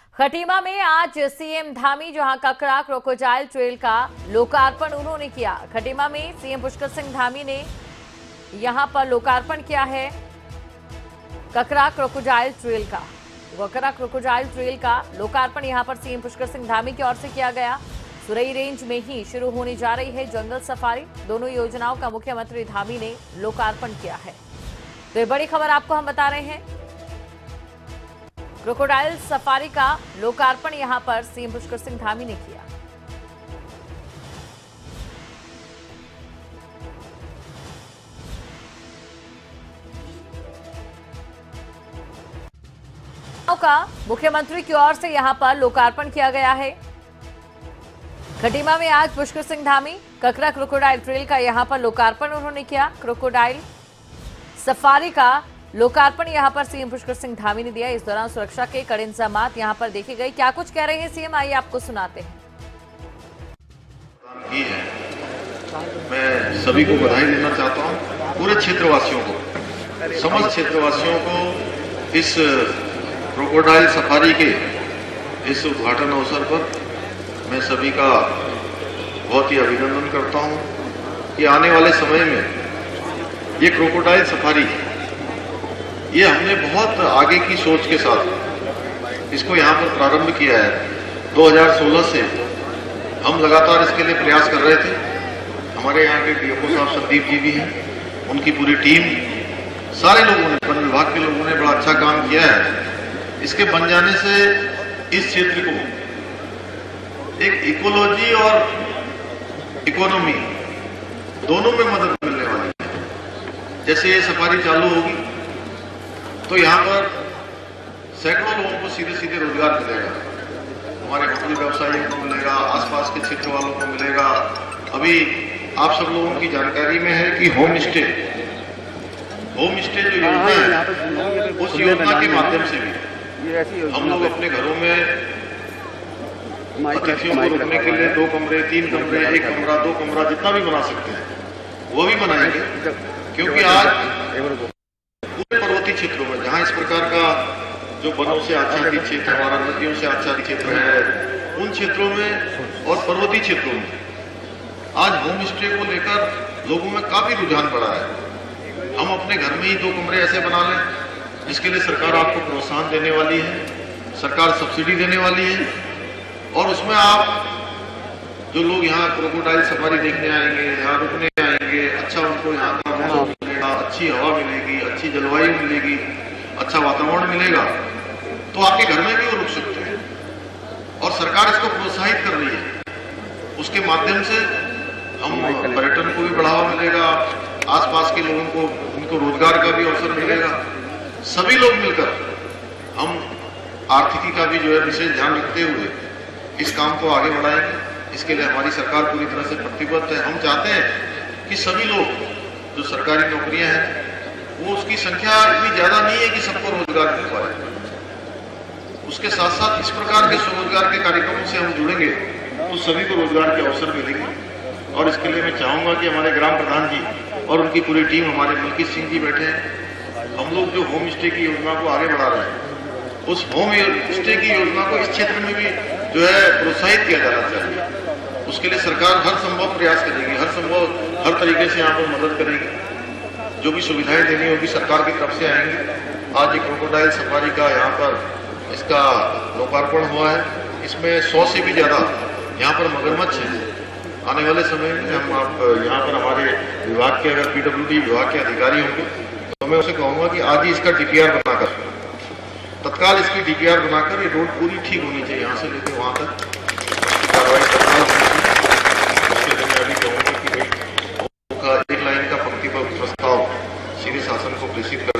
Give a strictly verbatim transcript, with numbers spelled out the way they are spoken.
खटीमा में आज सीएम धामी जहां ककरा क्रोकोडाइल ट्रेल का लोकार्पण उन्होंने किया। खटीमा में सीएम पुष्कर सिंह धामी ने यहां पर लोकार्पण किया है ककरा क्रोकोडाइल ट्रेल का। ककरा क्रोकोडाइल ट्रेल का लोकार्पण यहां पर सीएम पुष्कर सिंह धामी की ओर से किया गया। सुरई रेंज में ही शुरू होने जा रही है जंगल सफारी। दोनों योजनाओं का मुख्यमंत्री धामी ने लोकार्पण किया है। तो ये बड़ी खबर आपको हम बता रहे हैं। क्रोकोडाइल सफारी का लोकार्पण यहां पर सीएम पुष्कर सिंह धामी ने किया। का मुख्यमंत्री की ओर से यहां पर लोकार्पण किया गया है। खटीमा में आज पुष्कर सिंह धामी ककरा क्रोकोडाइल ट्रेल का यहां पर लोकार्पण उन्होंने किया। क्रोकोडाइल सफारी का लोकार्पण यहां पर सीएम पुष्कर सिंह धामी ने दिया। इस दौरान सुरक्षा के कड़े इंतजामात यहां पर देखे गए। क्या कुछ कह रहे हैं सीएम, आइए आपको सुनाते हैं। मैं सभी को बधाई देना चाहता हूं, पूरे क्षेत्रवासियों को, समस्त क्षेत्रवासियों को इस क्रोकोडाइल सफारी के इस उद्घाटन अवसर पर मैं सभी का बहुत ही अभिनंदन करता हूं कि आने वाले समय में ये क्रोकोडाइल सफारी, ये हमने बहुत आगे की सोच के साथ इसको यहाँ पर प्रारंभ किया है। दो हज़ार सोलह से हम लगातार इसके लिए प्रयास कर रहे थे। हमारे यहाँ के डीएफओ साहब संदीप जी भी हैं, उनकी पूरी टीम, सारे लोगों ने, वन विभाग के लोगों ने बड़ा अच्छा काम किया है। इसके बन जाने से इस क्षेत्र को एक इकोलॉजी और इकोनॉमी दोनों में मदद मिलने वाली है। जैसे ये सफारी चालू होगी तो यहाँ पर सैकड़ों लोगों को सीधे सीधे रोजगार मिलेगा। हमारे होटल व्यवसायियों को मिलेगा, आसपास के क्षेत्र वालों को मिलेगा। अभी आप सब लोगों की जानकारी में है कि होम स्टे होम स्टे जो योजना है, उस योजना के माध्यम से भी हम लोग अपने घरों में अतिथियों को रुकने के लिए दो कमरे, तीन कमरे, एक कमरा, दो कमरा, जितना भी बना सकते हैं वो भी बनाएंगे। क्योंकि आज पूरे पर्वतीय क्षेत्रों में जहां इस प्रकार का जो वनों से आच्छादित क्षेत्र, हमारा नदियों से आच्छादित क्षेत्र है, उन क्षेत्रों में और पर्वतीय क्षेत्रों में आज होम स्टे को लेकर लोगों में काफी रुझान बढ़ा है। हम अपने घर में ही दो कमरे ऐसे बना लें, जिसके लिए सरकार आपको प्रोत्साहन देने वाली है, सरकार सब्सिडी देने वाली है। और उसमें आप जो लोग यहाँ क्रोकोडाइल सफारी देखने आएंगे, यहाँ रुकने आएंगे, अच्छा उनको यहाँ का मौसम मिलेगा, अच्छी हवा मिलेगी, अच्छी जलवायु मिलेगी, अच्छा वातावरण मिलेगा, तो आपके घर में भी वो रुक सकते हैं। और सरकार इसको प्रोत्साहित कर रही है। उसके माध्यम से हम पर्यटन को भी बढ़ावा मिलेगा, आसपास के लोगों को, उनको रोजगार का भी अवसर मिलेगा। सभी लोग मिलकर हम आर्थिकी का भी जो है विशेष ध्यान रखते हुए इस काम को आगे बढ़ाएंगे। इसके लिए हमारी सरकार पूरी तरह से प्रतिबद्ध है। हम चाहते हैं कि सभी लोग, जो सरकारी नौकरियां हैं, वो उसकी संख्या इतनी ज्यादा नहीं है कि सबको रोजगार मिल पाए। उसके साथ साथ इस प्रकार के स्वरोजगार के कार्यक्रमों से हम जुड़ेंगे तो सभी को रोजगार के अवसर मिलेंगे। और इसके लिए मैं चाहूंगा कि हमारे ग्राम प्रधान जी और उनकी पूरी टीम, हमारे मलकीत सिंह जी बैठे हैं, हम लोग जो होम स्टे की योजना को आगे बढ़ा रहे हैं, उस होम स्टे की योजना को इस क्षेत्र में भी जो है प्रोत्साहित किया जाना चाहिए। उसके लिए सरकार हर संभव प्रयास करेगी, हर संभव हर तरीके से यहाँ पर मदद करेगी। जो भी सुविधाएं देनी होगी सरकार की तरफ से आएंगी। आज ये क्रोकोडाइल सफारी का यहाँ पर इसका लोकार्पण हुआ है। इसमें सौ से भी ज्यादा यहाँ पर मगरमच्छ है। आने वाले समय में हम आप यहाँ पर हमारे विभाग के, अगर पीडब्ल्यूडी विभाग के अधिकारी होंगे तो मैं उसे कहूँगा कि आज ही इसका डीपीआर बनाकर, तत्काल इसकी डीपीआर बनाकर ये रोड पूरी ठीक होनी चाहिए, यहाँ से लेकर वहाँ तक कार्रवाई तत्काल होनी चाहिए। उसके लिए मैं अभी कहूँगा कि भाई एक लाइन का पंक्ति पर प्रस्ताव सीधे शासन को प्रेषित कर